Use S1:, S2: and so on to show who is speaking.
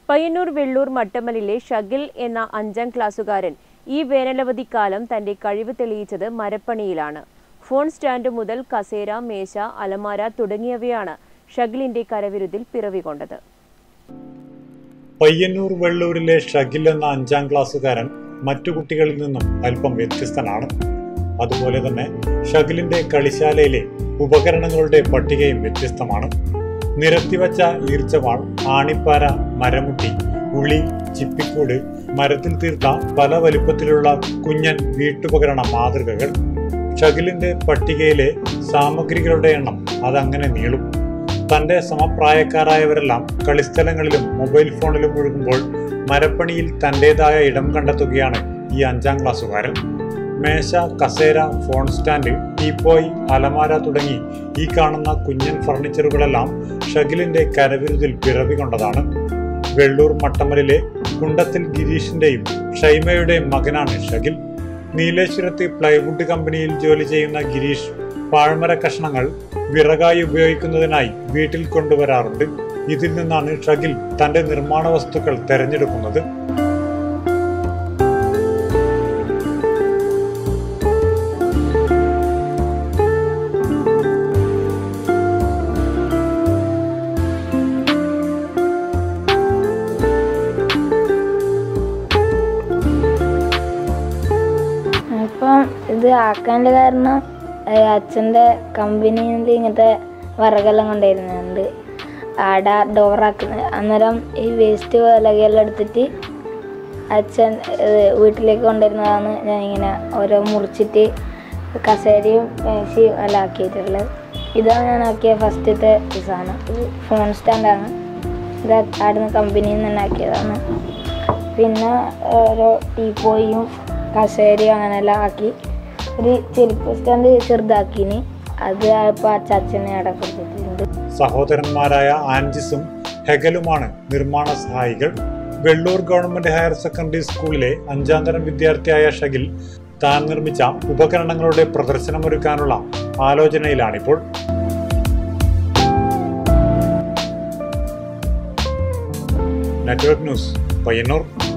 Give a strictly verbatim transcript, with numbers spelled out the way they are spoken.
S1: പയ്യന്നൂർ വെള്ളൂർ മട്ടമ്മലിലെ ഷഗിൽ എന്ന അഞ്ചാം ക്ലാസ്സുകാരൻ ഈ വേനലവധിക്കാലം തന്റെ കഴിവ് തെളിയിച്ചത് മരപ്പണിയിലാണ്. ഫോൺ സ്റ്റാൻഡ് മുതൽ കസേര, മേശ, അലമാര തുടങ്ങിയവയാണ് ഷഗിലിന്റെ കരവിരുതിൽ പിറവികൊണ്ടത്.
S2: പയ്യന്നൂർ വെള്ളൂരിലെ ഷഗിൽ എന്ന അഞ്ചാം ക്ലാസ്സുകാരൻ മറ്റു കുട്ടികളിൽ നിന്നും അല്പം വ്യത്യസ്തനാണ്. അതുപോലെ തന്നെ ഷഗിലിന്റെ കളിശാലയിലെ ഉപകരണങ്ങളുടെ പട്ടികയും വ്യത്യസ്തമാണ്. നിരത്തിവച്ച ഈർച്ചവാൾ, ആണിപ്പാര, മരമുട്ടി, ഉളി, ചിപ്പിക്കൂട്, മരത്തിൽ തീർത്ത പല വലിപ്പത്തിലുള്ള കുഞ്ഞൻ വീട്ടുപകരണ മാതൃകകൾ. ഷഗിലിന്റെ പട്ടികയിലെ സാമഗ്രികളുടെ എണ്ണം അതങ്ങനെ നീളും. തന്റെ സമപ്രായക്കാരായവരെല്ലാം കളിസ്ഥലങ്ങളിലും മൊബൈൽ ഫോണിലും മുഴുകുമ്പോൾ മരപ്പണിയിൽ തന്റേതായ ഇടം കണ്ടെത്തുകയാണ് ഈ അഞ്ചാം ക്ലാസ്സുകാരൻ. മേശ, കസേര, ഫോൺ സ്റ്റാൻഡ്, ടീപ്പോയ്, അലമാര തുടങ്ങി ഈ കാണുന്ന കുഞ്ഞൻ ഫർണിച്ചറുകളെല്ലാം ഷഗിലിന്റെ കരവിരുതിൽ പിറവി കൊണ്ടതാണ്. വെള്ളൂർ മട്ടമ്മലിലെ കുണ്ടത്തിൽ ഗിരീഷിന്റെയും ഷൈമയുടെയും മകനാണ് ഷഗിൽ. നീലേശ്വരത്ത് പ്ലൈവുഡ് കമ്പനിയിൽ ജോലി ചെയ്യുന്ന ഗിരീഷ് പാഴ്മര കഷ്ണങ്ങൾ വിറകായി ഉപയോഗിക്കുന്നതിനായി വീട്ടിൽ കൊണ്ടുവരാറുണ്ട്. ഇതിൽ നിന്നാണ് ഷഗിൽ തന്റെ നിർമ്മാണ വസ്തുക്കൾ തെരഞ്ഞെടുക്കുന്നത്.
S3: ഇപ്പം ഇത് ആക്കാൻ്റെ കാരണം അച്ഛൻ്റെ കമ്പനിയിൽ നിന്ന് ഇങ്ങനത്തെ വിറകെല്ലാം കൊണ്ടുവരുന്നുണ്ട്. ആടെ ഡോറാക്കുന്നത്. അന്നേരം ഈ വേസ്റ്റ് വിലകെല്ലാം എടുത്തിട്ട് അച്ഛൻ വീട്ടിലേക്ക് കൊണ്ടുവരുന്നതാണ് ഞാൻ ഇങ്ങനെ ഓരോ മുറിച്ചിട്ട് കസേരയും മേശയും എല്ലാം ആക്കിയിട്ടുള്ളത്. ഇതാണ് ഞാൻ ആക്കിയ ഫസ്റ്റത്തെ സാധനം. ഇത് ഫോൺ സ്റ്റാൻഡാണ്. ഇത് ആടുന്ന കമ്പനിയിൽ നിന്ന് തന്നെ ആക്കിയതാണ്. പിന്നെ ഓരോ ടീപ്പോയും കസേരയും അങ്ങനെയെല്ലാം ആക്കി ഒരു ചെരുപ്പ് സ്റ്റാൻഡ് ചെറുതാക്കിനി. അത് ഇപ്പോൾ അച്ഛനെ അവിടെ കൊടുത്തിട്ടുണ്ട്.
S2: സഹോദരന്മാരായ ആൻജിസും ഹെഗലുമാണ് നിർമ്മാണ സഹായികൾ. വെള്ളൂർ ഗവൺമെന്റ് ഹയർ സെക്കൻഡറി സ്കൂളിലെ അഞ്ചാം തരം വിദ്യാർത്ഥിയായ ഷഗിൽ താൻ നിർമ്മിച്ച ഉപകരണങ്ങളുടെ പ്രദർശനമൊരുക്കാനുള്ള ആലോചനയിലാണിപ്പോൾ. Network news, Payyanur.